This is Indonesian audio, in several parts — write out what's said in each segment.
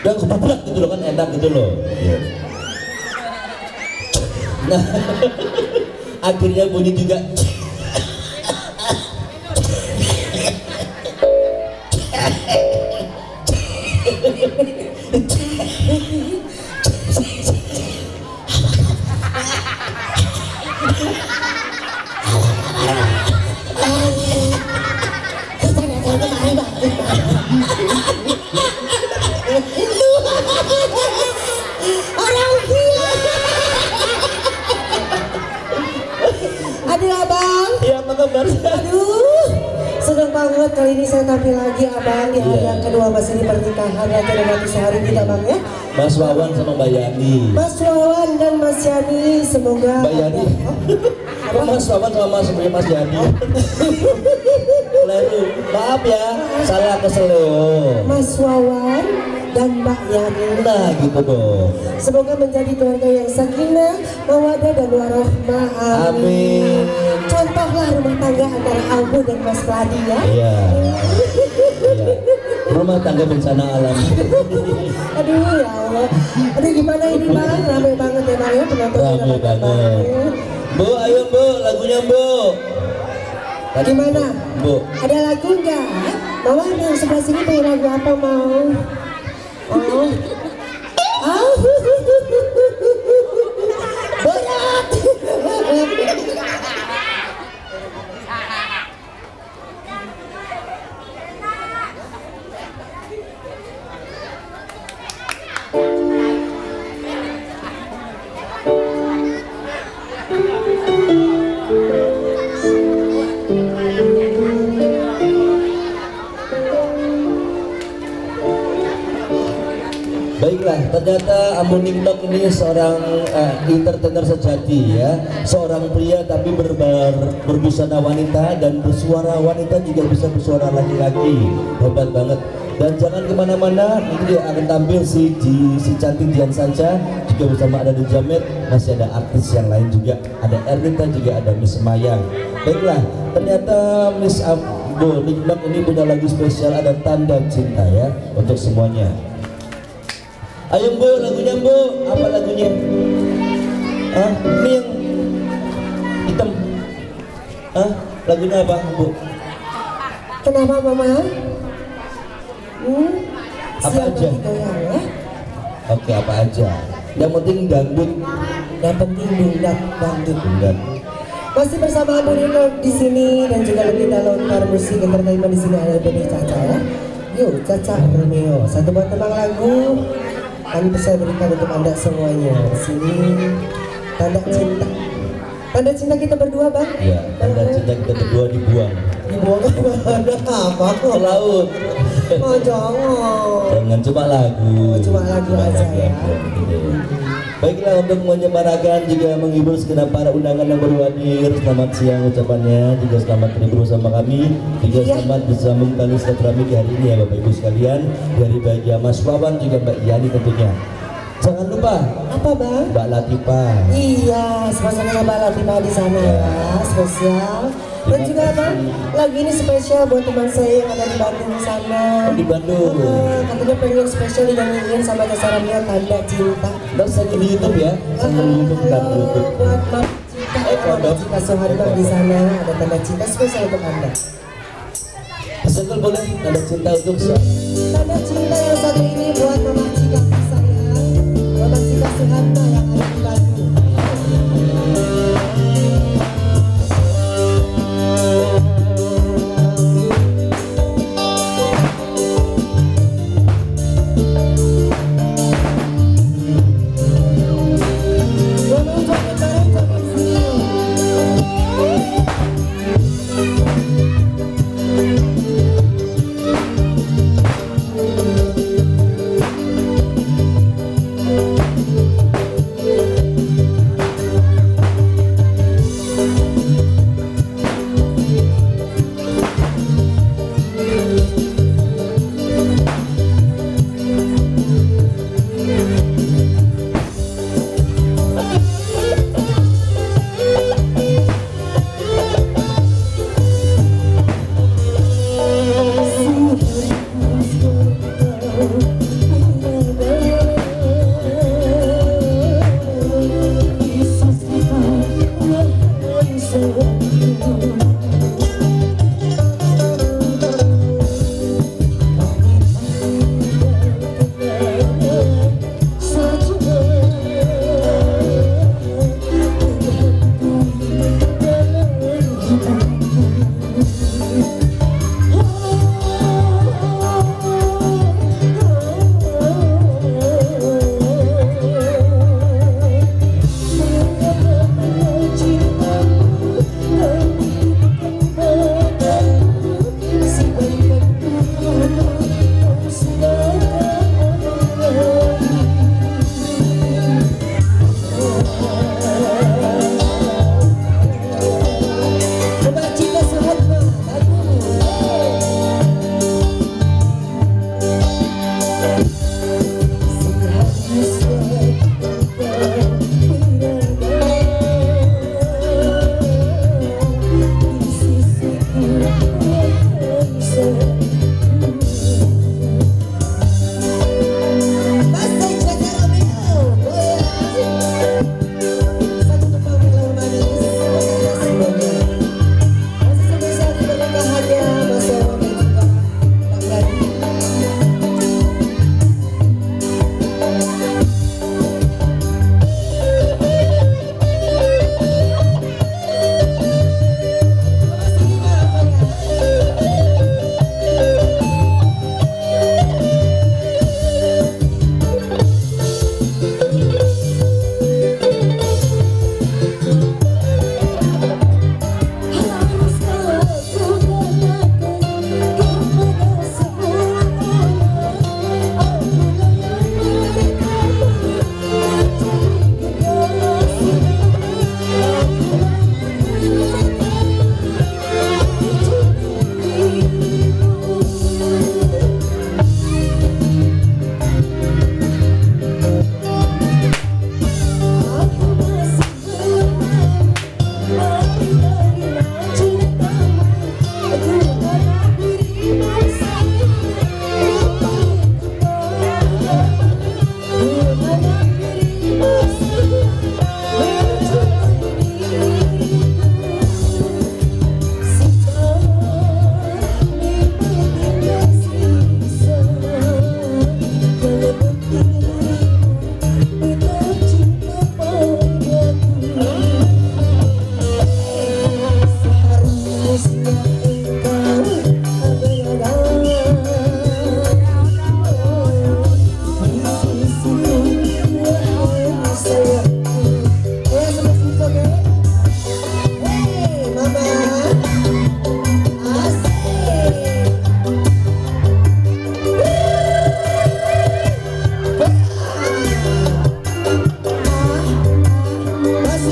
udah kebetulan gitu loh kan enak gitu loh. Nah akhirnya bunyi juga. Orang gila. Aduh abang. Iya apa kabar? Aduh, senang banget kali ini saya tampil lagi abang di hari yang kedua masih di pernikahan yang kedua sehari kita bang ya. Mas Wawan sama Mbak Yani. Mas Wawan dan Mas Yani semoga. Mbak Yani. Apa Mas Wawan sama Mas Yani? Lalu maaf ya, salah keseleo. Mas Wawan dan Mbak Yani. Nah gitu dong. Semoga menjadi keluarga yang sakinah, mawaddah dan warahmah. Amin. Contohlah rumah tangga antara Abu dan Mas Kladi ya. Iya. Iya. Rumah tangga bencana alam. Aduh ya Allah. Aduh gimana ini bang? Ramai banget ya bang ya penonton. Ramai banget. Bu, ayo Bu, lagunya Bu. Gimana? Bu. Ada lagu nggak? Bawa yang sebelah sini punya lagu apa mau? Oh. Oh. Berat. Baiklah, ternyata Ambon Nikdok ini seorang entertainer sejati ya. Seorang pria tapi berbusana wanita dan bersuara wanita juga bisa bersuara laki-laki. Hebat banget. Dan jangan kemana-mana, nanti dia akan tampil si cantik Dian Sanca juga bersama ada The Jamet, masih ada artis yang lain juga, ada Ernita juga ada Miss Mayang. Baiklah, ternyata Miss Ambon Nikdok ini punya lagu spesial, ada Tanda Cinta ya untuk semuanya. Ayo Bu, lagunya Bu, apa lagunya? Ah, ini yang hitam. Ah, lagunya apa Bu? Kenapa Mama? Apa aja? Ya? Oke, apa aja? Yang penting dangdut. Yang penting dangdut. Masih bersama Abu Nino di sini dan juga Lelita Lontar Musik Entertainment di sini ada Bebe Caca ya. Yuk Caca Romeo, satu buat tembang lagu kami bisa berikan untuk anda semuanya. Sini tanda cinta. Tanda cinta kita berdua bang. Iya, tanda cinta kita berdua dibuang. Dibuang ada apa kok? Ke laut. Oh jangan. Jangan cuma lagu. Cuma lagu aja ya. Baiklah, untuk menyemarakan juga menghibur segenap para undangan yang baru hadir, selamat siang ucapannya, juga selamat terhibur bersama kami, juga selamat bersambung tali silaturahmi hari ini ya Bapak Ibu sekalian, dari bahagia Mas Wawan juga Mbak Yani tentunya. Jangan lupa apa bang? Mbak Latifah. Iya, sama-sama Mbak Latifah di sana ya, spesial. Dan juga bang, lagi ini spesial buat teman saya yang ada di Bandung sana. Di Bandung. Katanya pengen spesial dinyanyiin sama Casaramia Tanda Cinta. Dan saya di YouTube ya, saya di YouTube dan YouTube. Buat Mbak Cinta, Cinta Sohadma di sana ada Tanda Cinta spesial untuk anda. Senggol boleh Tanda Cinta untuk saya. Tanda Cinta yang satu ini buat Mama Cika saya, Mama Cika Sohadma yang ada di Bandung.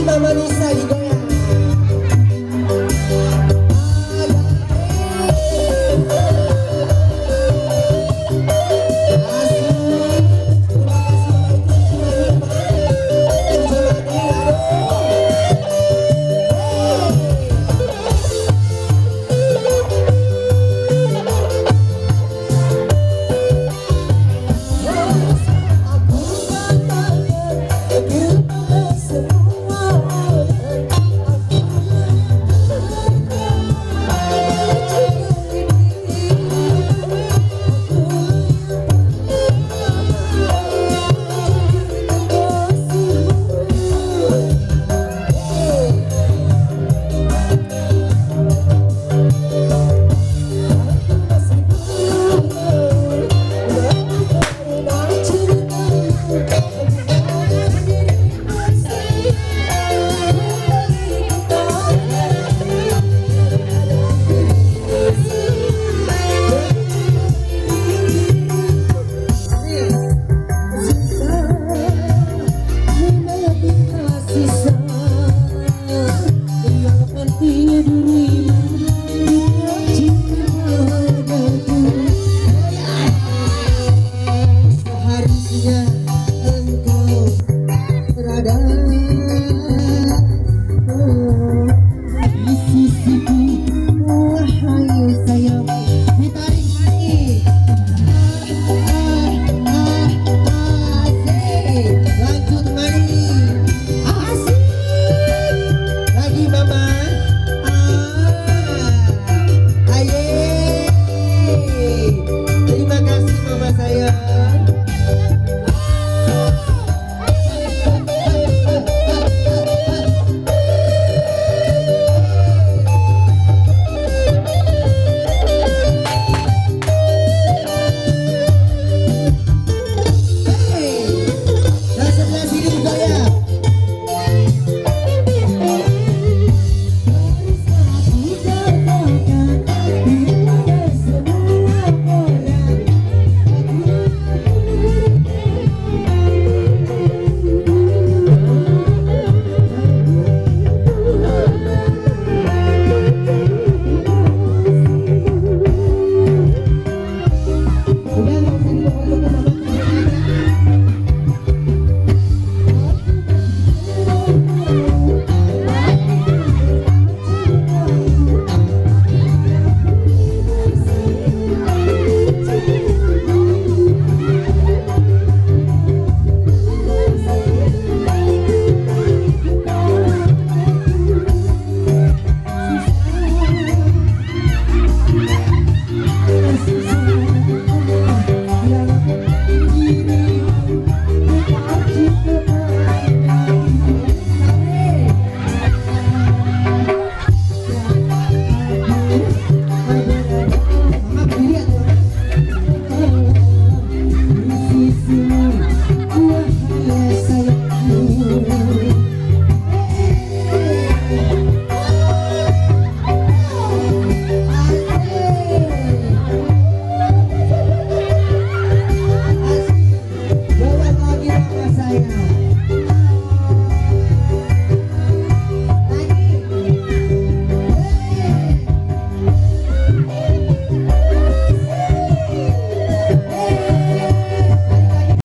Mama Nisa digoyang.